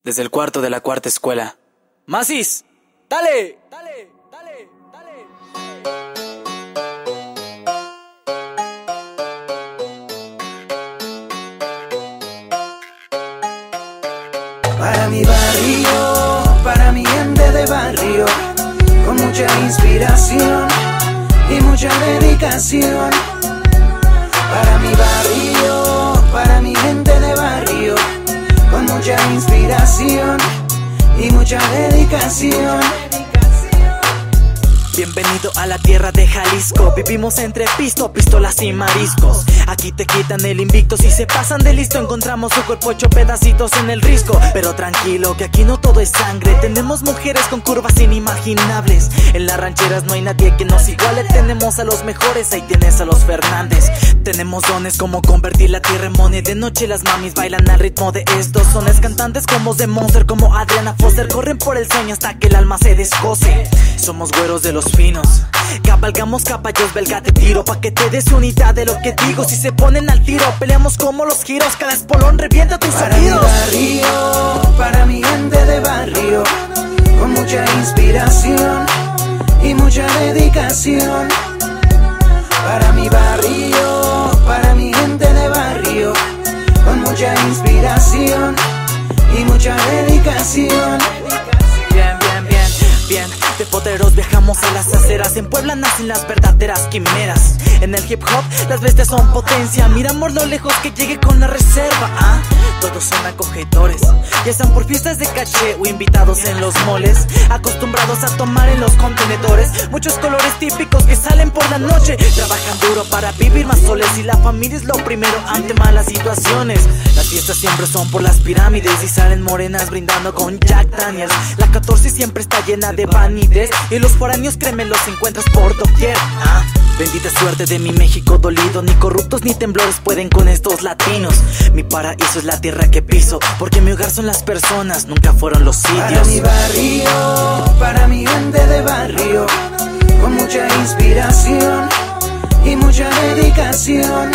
desde el cuarto de la cuarta escuela. ¡Masis! ¡Dale! ¡Dale! ¡Dale! ¡Dale! Para mi barrio, para mi gente de barrio, con mucha inspiración y mucha dedicación. Para mi barrio, para mi gente de barrio, con mucha inspiración y mucha dedicación. Bienvenido a la tierra de Jalisco. Vivimos entre pisto, pistolas y mariscos. Aquí te quitan el invicto, si se pasan de listo encontramos su cuerpo hecho pedacitos en el risco. Pero tranquilo, que aquí no todo es sangre. Tenemos mujeres con curvas inimaginables. En las rancheras no hay nadie que nos iguale. Tenemos a los mejores, ahí tienes a los Fernández. Tenemos dones como convertir la tierra en moneda. De noche las mamis bailan al ritmo de estos sones. Cantantes como The Monster, como Adriana Foster, corren por el sueño hasta que el alma se descoce. Somos güeros de los finos, cabalgamos caballos belga de tiro, pa' que te des unidad de lo que digo. Si se ponen al tiro, peleamos como los giros, cada espolón revienta tus oídos. Para mi barrio, para mi gente de barrio, con mucha inspiración y mucha dedicación. Para mi barrio, para mi gente de barrio, con mucha inspiración y mucha dedicación. Bien, bien, bien, bien. De poteros viajamos a las aceras. En Puebla nacen las verdaderas quimeras. En el hip hop las bestias son potencia. Miramos lo lejos que llegue con la reserva. Todos son acogedores, ya están por fiestas de caché o invitados en los moles, acostumbrados a tomar en los contenedores. Muchos colores típicos que salen por la noche. Trabajan duro para vivir más soles y la familia es lo primero ante malas situaciones. Las fiestas siempre son por las pirámides y salen morenas brindando con Jack Daniels. La 14 siempre está llena de vanidez y los foráneos, créeme, los encuentras por doquier. Bendita suerte de mi México dolido, ni corruptos ni temblores pueden con estos latinos. Mi paraíso es la tierra que piso, porque mi hogar son las personas, nunca fueron los sitios. Para mi barrio, para mi gente de barrio, con mucha inspiración y mucha dedicación.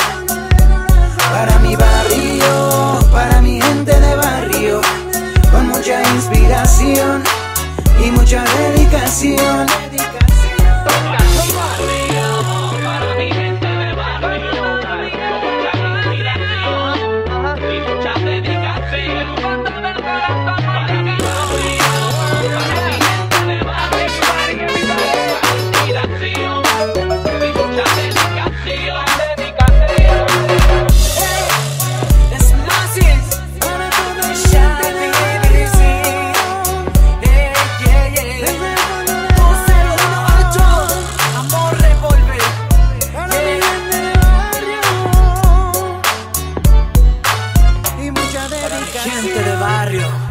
Para mi barrio, para mi gente de barrio, con mucha inspiración y mucha dedicación. Gente de barrio.